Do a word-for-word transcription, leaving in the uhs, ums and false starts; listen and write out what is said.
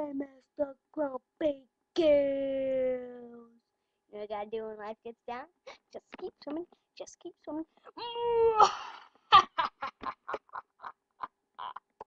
Mister Grumpy Gills. You know what I gotta do when life gets down? Just keep swimming. Just keep swimming.